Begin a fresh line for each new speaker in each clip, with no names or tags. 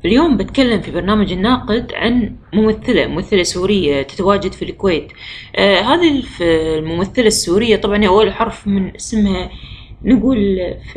اليوم بتكلم في برنامج الناقد عن ممثلة سورية تتواجد في الكويت. هذه الممثلة السورية طبعا أول حرف من اسمها نقول ف،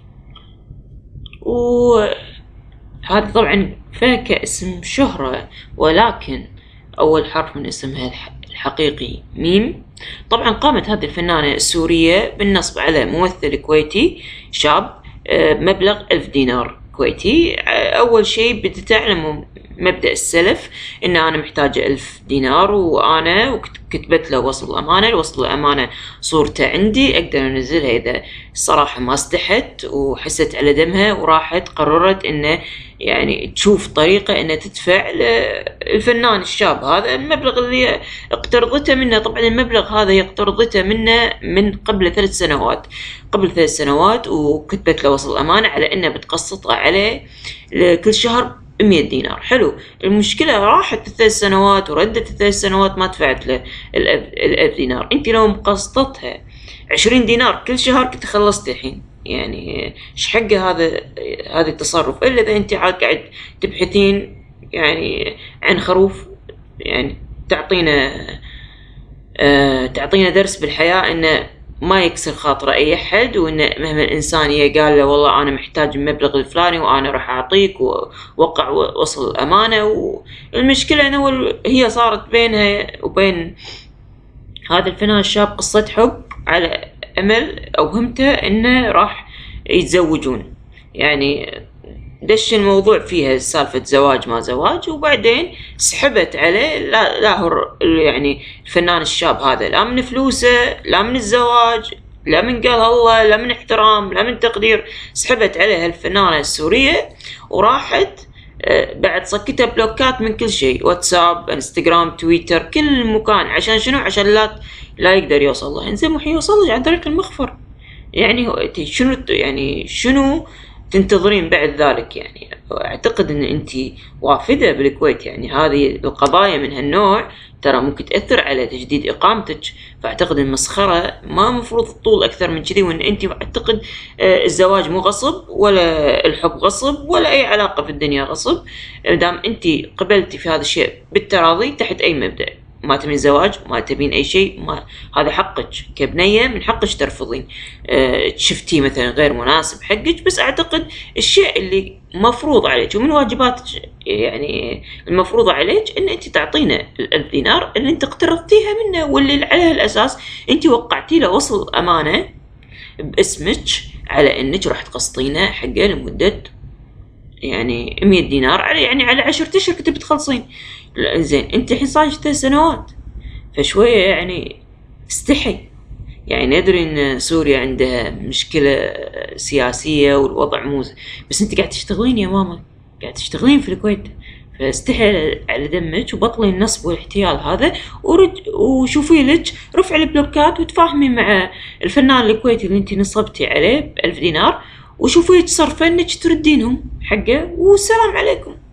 وهذا طبعا ف كاسم شهرة، ولكن أول حرف من اسمها الحقيقي ميم. طبعا قامت هذه الفنانة السورية بالنصب على ممثل كويتي شاب بمبلغ 1000 دينار كويتي. أول شيء بتتعلموا مبدأ السلف، إن أنا محتاجة 1000 دينار، وأنا كتبت له وصل الأمانة. وصل الأمانة صورته عندي أقدر أنزلها إذا الصراحة ما استحت وحست على دمها، وراحت قررت إنه يعني تشوف طريقة إنه تدفع للفنان الشاب هذا المبلغ اللي اقترضته منه. طبعا المبلغ هذا اقترضته منه من قبل 3 سنوات، وكتبت له وصل الأمانة على إنه بتقسطها عليه كل شهر 100 دينار. حلو، المشكلة راحت 3 سنوات وردت 3 سنوات ما دفعت له 1000 دينار. انت لو مقسطتها 20 دينار كل شهر كنت خلصت الحين. يعني ايش حقه هذا التصرف؟ الا اذا انت قاعد تبحثين يعني عن خروف، يعني تعطينا درس بالحياة، انه ما يكسر خاطر اي احد، وان مهما الانسان قال له والله انا محتاج المبلغ الفلاني وانا راح اعطيك، ووقع وصل الامانه. والمشكله انه هي صارت بينها وبين هذا الفنان الشاب قصه حب، على امل اوهمته انه راح يتزوجون. يعني دش الموضوع فيها سالفة زواج ما زواج، وبعدين سحبت عليه. لا يعني الفنان الشاب هذا لا من فلوسه، لا من الزواج، لا من قال الله، لا من احترام، لا من تقدير. سحبت عليها الفنانة السورية وراحت بعد صكتها بلوكات من كل شيء، واتساب، انستغرام، تويتر، كل مكان. عشان شنو؟ عشان لا يقدر يوصل له. انزين مو حيوصل عن طريق المخفر. يعني شنو تنتظرين بعد ذلك؟ يعني اعتقد ان انت وافدة بالكويت. يعني هذه القضايا من هالنوع ترى ممكن تأثر على تجديد اقامتك، فاعتقد المسخرة ما مفروض تطول اكثر من كذي. وان انت اعتقد الزواج مو غصب، ولا الحب غصب، ولا اي علاقة في الدنيا غصب، دام انت قبلتي في هذا الشيء بالتراضي تحت اي مبدأ. ما تبين زواج، ما تبين اي شيء، هذا حقك كبنية، من حقك ترفضين. شفتي مثلا غير مناسب حقك، بس اعتقد الشيء اللي مفروض عليك ومن واجباتك يعني المفروضة عليك ان انت تعطينا 1000 دينار اللي انت اقترضتيها منه، واللي على الاساس انت وقعتي له وصل امانة باسمك على انك راح تقسطينه حقه لمدة يعني 100 دينار على 10 اشهر كنت بتخلصين. زين انت الحين صار 3 سنوات، فشوية يعني استحي. يعني ندري ان سوريا عندها مشكلة سياسية والوضع بس انت قاعد تشتغلين يا ماما، قاعد تشتغلين في الكويت، فاستحي على دمك وبطلي النصب والاحتيال هذا، وشوفي لك رفع البلوكات، وتفاهمي مع الفنان الكويتي اللي انت نصبتي عليه ب1000 دينار، وشوفي لك صرفة انك تردينهم حقه، والسلام عليكم.